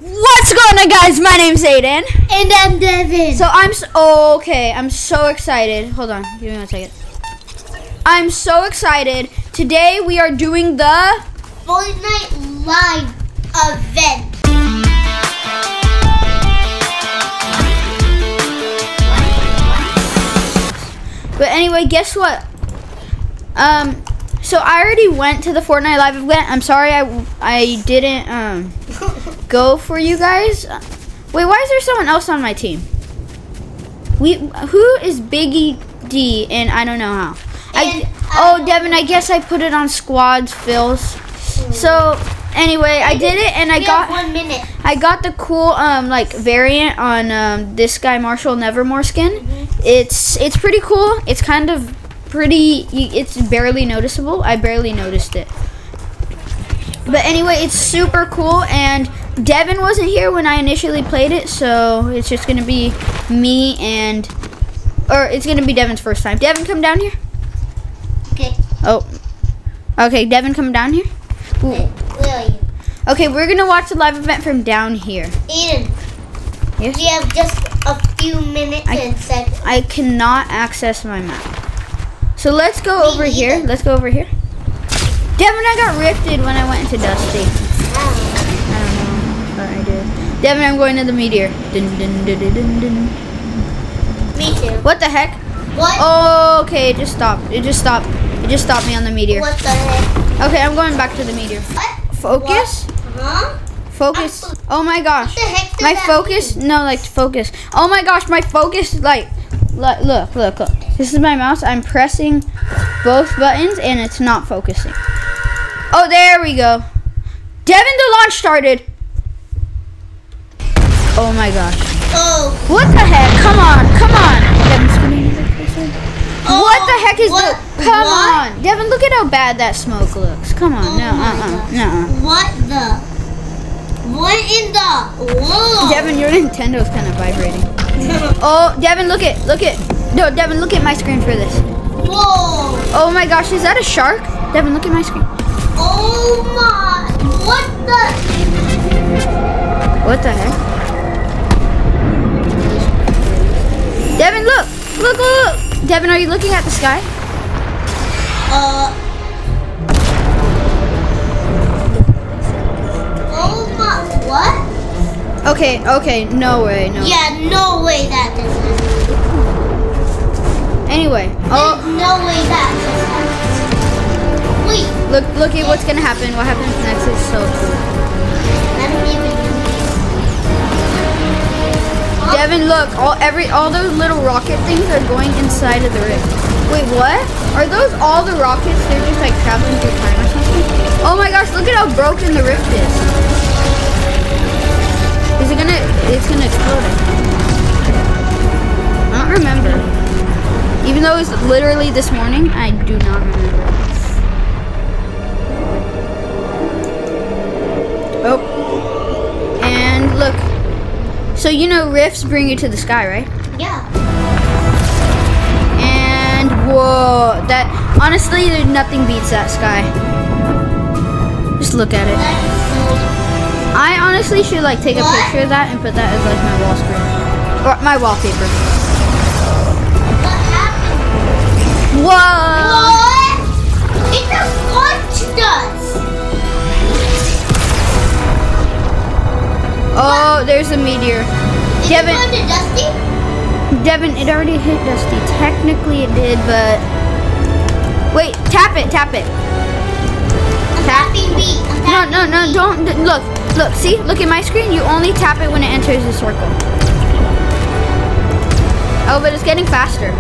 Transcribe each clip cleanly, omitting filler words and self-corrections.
What's going on, guys? My name's Aiden. And I'm Devin. So I'm so excited. Hold on, give me 1 second. I'm so excited. Today we are doing the Fortnite Live event. But anyway, guess what? So I already went to the Fortnite Live event. I'm sorry I didn't go for you guys. Wait, why is there someone else on my team? Who is Biggie D? And I don't know how. Devin, I guess I put it on squads, Phil's. So anyway, I did it, and I got 1 minute. I got the cool like variant on this guy Marshall Nevermore skin. It's pretty cool. It's kind of pretty. It's barely noticeable. I barely noticed it. But anyway, it's super cool, and Devin wasn't here when I initially played it, so it's just gonna be me or it's gonna be Devin's first time. Devin, come down here. Okay. Oh, okay. Devin, come down here. Okay, where are you? Okay, we're gonna watch the live event from down here. Aiden. Yes? We have just a few minutes and seconds. I cannot access my map. So let's go over here. Let's go over here. Devin, I got rifted when I went into Dusty. I don't know, but I did. Devin, I'm going to the meteor. Dun, dun, dun, dun, dun, dun. Me too. What the heck? What? Oh, okay, it just stopped. It just stopped me on the meteor. What the heck? Okay, I'm going back to the meteor. What? Focus? What? Huh? Focus. Oh my gosh. What the heck does My that focus. mean? No, like focus. Oh my gosh, my focus. Like, look. This is my mouse. I'm pressing both buttons, and it's not focusing. Oh, there we go. Devin, the launch started. Oh my gosh. Oh. What the heck? Come on. Devin's spinning the person. Oh, What the heck is what? the? Come on, Devin. Look at how bad that smoke looks. Come on. Oh No. my gosh. What in the world? Devin, your Nintendo's kind of vibrating. Oh, Devin, look it. No, Devin, look at my screen for this. Whoa. Oh my gosh, is that a shark? Devin, look at my screen. Oh my. What the? What the heck? Devin, look. Devin, are you looking at the sky? Oh my. What? Okay, no way, no. Yeah, no way that just happened. Anyway, There's no way that just happened. Wait. look at what's gonna happen. What happens next is so cool. I don't even know. Huh? Devin, look, all those little rocket things are going inside of the rift. Wait, what? Are those all the rockets? They're just like traveling through time or something? Oh my gosh, look at how broken the rift is. It's gonna explode, I think. I don't remember. Even though it was literally this morning, I do not remember. Oh. And look. So you know rifts bring you to the sky, right? Yeah. And whoa, honestly, nothing beats that sky. Just look at it. I honestly should like take a picture of that and put that as like my wall screen or my wallpaper. What happened? Whoa! What? It just launched us. Oh, there's a meteor. Is it going to Dusty? Devin, it already hit Dusty. Technically it did, but wait, tap it. I'm tapping B. No, don't look. See, look at my screen. You only tap it when it enters the circle. Oh, but it's getting faster.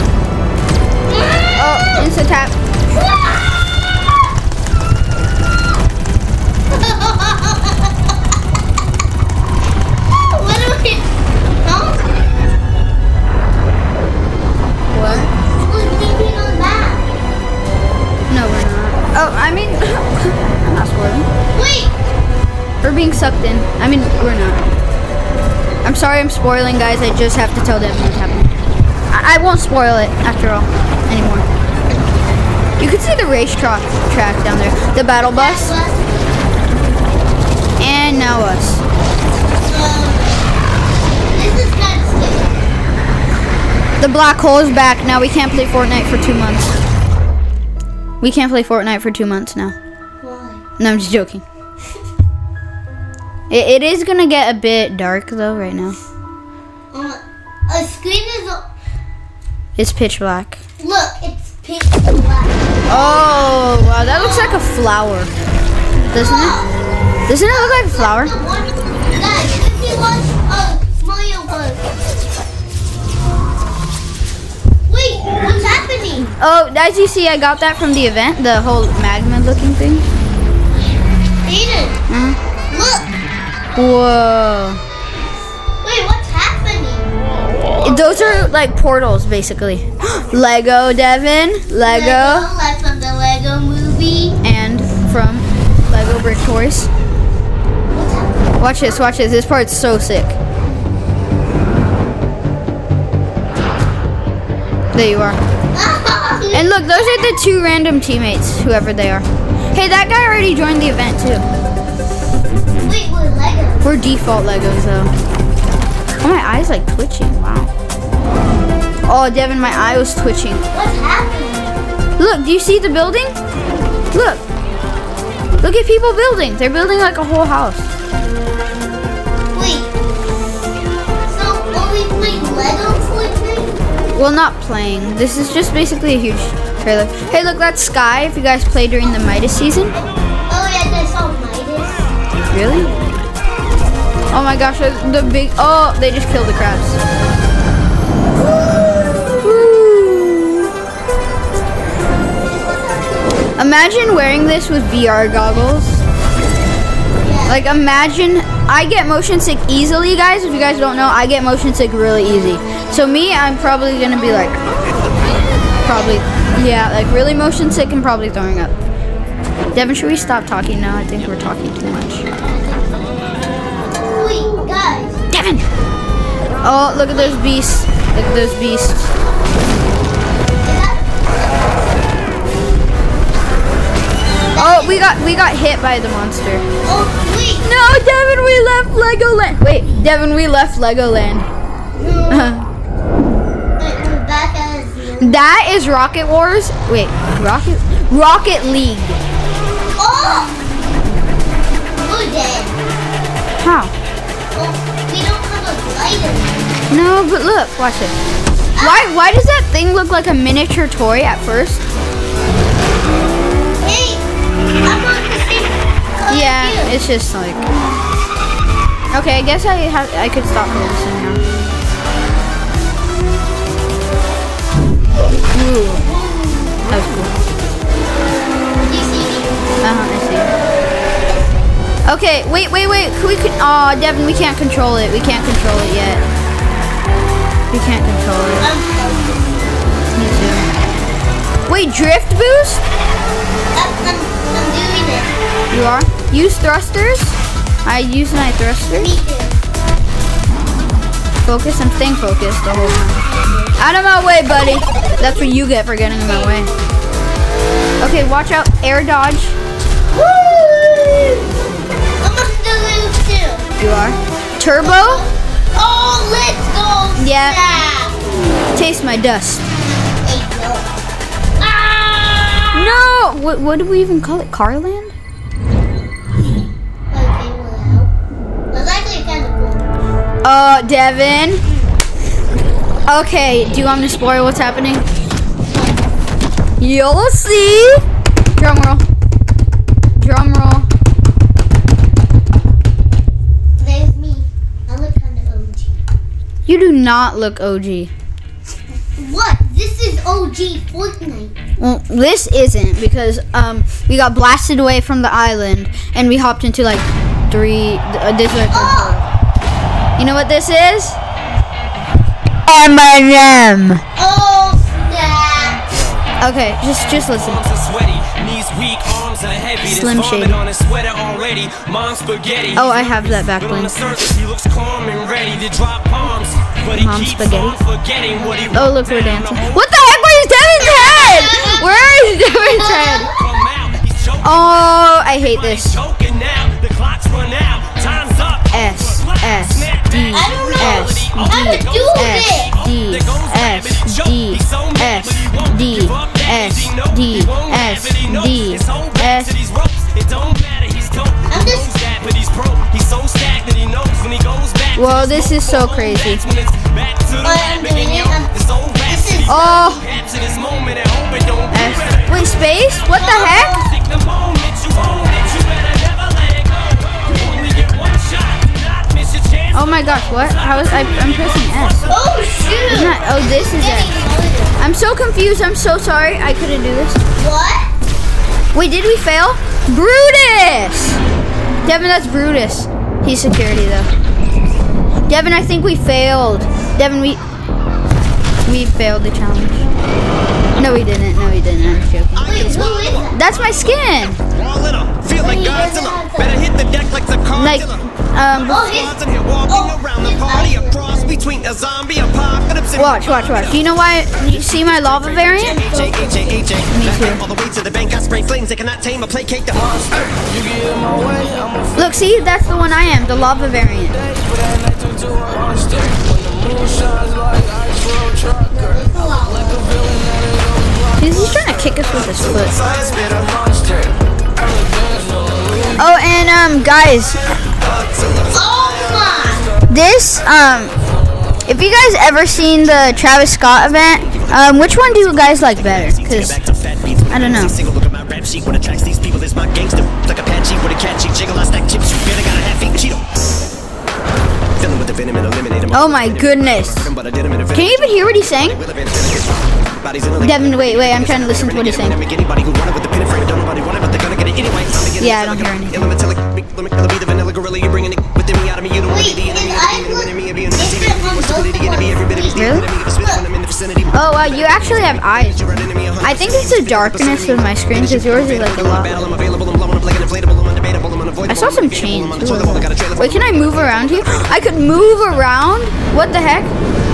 Oh, instant tap. What are we? No? What? We're leaving on that. No, we're not. Oh, I mean, I'm not spoiling. Wait. We're being sucked in. I mean, we're not. I'm sorry I'm spoiling, guys. I just have to tell Devin what's happening. I won't spoil it, after all, anymore. You can see the racetrack down there. The battle bus. And now us. The black hole is back. Now we can't play Fortnite for 2 months. We can't play Fortnite for 2 months now. Why? No, I'm just joking. It is gonna get a bit dark though right now. A screen is. It's pitch black. Look, it's pitch black. Oh, wow, that looks like a flower. Doesn't it? Doesn't it look like a flower? Guys, if you watch Mario Bros. Wait, what's happening? Oh, as you see, I got that from the event, the whole magma looking thing. Aiden, look. Whoa. Wait, what's happening? Those are like portals, basically. Lego, Devin. Lego. Like from the Lego movie. And from Lego Brick Toys. What's happening? Watch this, watch this. This part's so sick. There you are. And look, those are the 2 random teammates, whoever they are. Hey, that guy already joined the event too. Wait, we're Lego. We're default Legos though. Oh, my eye's like twitching, wow. Oh, Devin, my eye was twitching. What's happening? Look, do you see the building? Look. Look at people building. They're building like a whole house. Wait. So, are we playing Lego Fortnite? Well, not playing. This is just basically a huge trailer. Hey, look, that's Sky. If you guys play during the Midas season. Oh, yeah, I saw Midas. Really? Oh my gosh, the big, oh, they just killed the crabs. Woo. Imagine wearing this with VR goggles. Like imagine, I get motion sick easily, guys. If you guys don't know, I get motion sick really easy. So me, I'm probably gonna be like, yeah, like really motion sick and probably throwing up. Devin, should we stop talking now? I think we're talking too much. Wait, guys. Devin! Oh, look at those beasts. Look at those beasts. Oh, we got hit by the monster. Oh, wait. No, Devin, we left Legoland. Wait, Devin, we left Legoland. We're back as you. That is Rocket Wars. Wait, Rocket League. Oh! We're dead. How? Oh, we don't have a glider. No, but look, watch it. Why does that thing look like a miniature toy at first? Hey, I'm on the same color Yeah, too. it's just like. Okay, I guess I could stop focusing now. Ooh, that was cool. You see me? I see. Okay, wait. Aw, Devin, we can't control it. We can't control it yet. We can't control it. Me too. Wait, drift boost? I'm doing it. You are? Use thrusters? I use my thrusters. Me too. Focus, I'm staying focused the whole time. Out of my way, buddy. That's what you get for getting in my way. Okay, watch out. Air dodge. Woo! I'm on the roof too. You are. Turbo? Oh, let's go. Yeah. Snap. Taste my dust. Hey, no. Ah! No! What do we even call it? Carland? Okay, well, that's actually kind of cool. Devin. Okay, do you want me to spoil what's happening? You'll see. Drum roll. Drum roll. There's me. I look kind of OG. You do not look OG. What? This is OG Fortnite. Well, this isn't because we got blasted away from the island and we hopped into like this is like You know what this is? Eminem. Oh, snap. Okay, just listen. Slim Shady. Oh, I have that back bling. Mom spaghetti. Oh, look, we're dancing. What the heck? Where's Devin's head? Where is Devin's head? Oh, I hate this. S, D, I don't know S, how to do D, S, this. D, S, Whoa, this is so crazy. I'm doing it. This is Oh. Wait, space? What the heck? Oh my gosh, what? How is I'm pressing S. oh shoot. Not, oh, this is S. I'm so confused. I'm so sorry. I couldn't do this. What? Wait, did we fail? Brutus! Devin, that's Brutus. He's security though. Devin, I think we failed. Devin, we failed the challenge. No, we didn't. No, we didn't. I'm joking. Wait, who is that? That's my skin. Feel like Godzilla. Better hit the deck like the Like, Oh, he's around the party, a cross between a zombie apocalypse and watch. Do you know why? You see my lava variant? Me too. all the way to the bank. I spray flames that cannot tame or placate the monster. Look, see, that's the one I am, the lava variant. He's trying to kick us with his foot. Oh, and guys, oh my. this if you guys ever seen the Travis Scott event, which one do you guys like better? Cause I don't know. Look at my rap sheet. What attracts these people is my gangster. Like Apache with a catchy jiggle. I stack chips. You better got a half-eat Cheeto. Filling with the venom and eliminate him. Oh my goodness! Can you even hear what he's saying? Devin, wait, I'm trying to listen to what he's saying. Yeah, I don't hear anything. Really? Oh, wow, you actually have eyes. I think it's the darkness of my screen because yours is like a lot. I saw some chains. Ooh. Wait, can I move around here? I could move around? What the heck?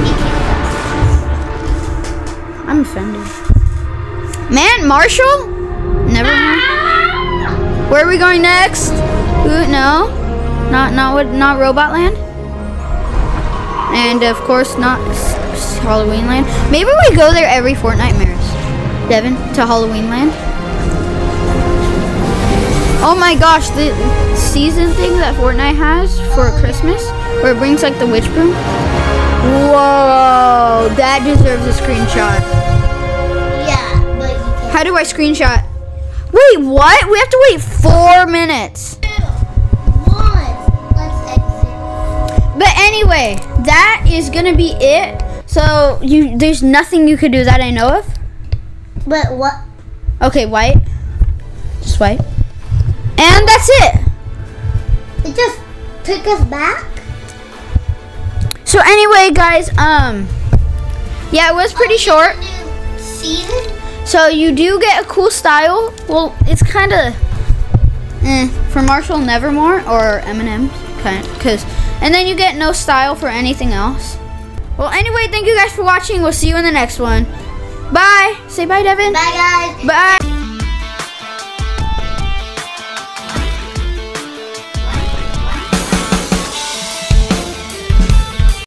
I'm offended. Man, Marshall? Never mind. Where are we going next? Ooh, no. Not Robot Land. And of course not Halloween Land. Maybe we go there every Fortnite Mirrors. Devin, to Halloween Land. Oh my gosh, the season thing that Fortnite has for Christmas, where it brings like the witch broom. Whoa, that deserves a screenshot. Yeah, but you can. How do I screenshot? Wait, what? We have to wait 4 minutes. Let's exit. But anyway, that is gonna be it. So there's nothing you could do that I know of. But what? Okay, white. Just white. And that's it. It just took us back? So anyway, guys, yeah, it was pretty short. Season? So you do get a cool style. Well, it's kind of for Marshall Nevermore or Eminem, kind of, and then you get no style for anything else. Well, anyway, thank you guys for watching. We'll see you in the next one. Bye. Say bye, Devin. Bye, guys. Bye.